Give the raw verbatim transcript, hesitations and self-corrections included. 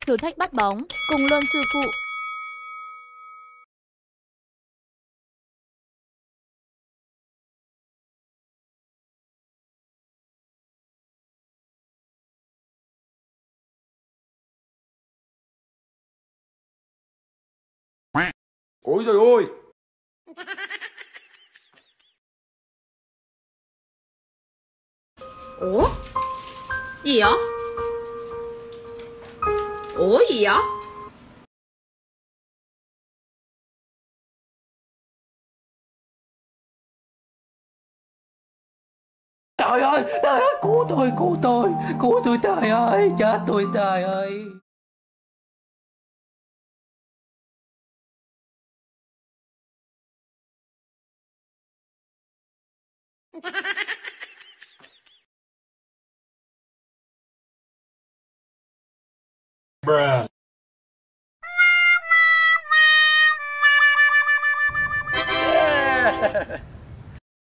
Thử thách bắt bóng, cùng luôn sư phụ. Ôi giời ơi! Ủa? Gì vậy? Ủa gì vậy? Trời ơi, trời ơi, cứu tôi, cứu tôi, cứu tôi trời ơi, chết tôi trời ơi. Bruh. Yeah.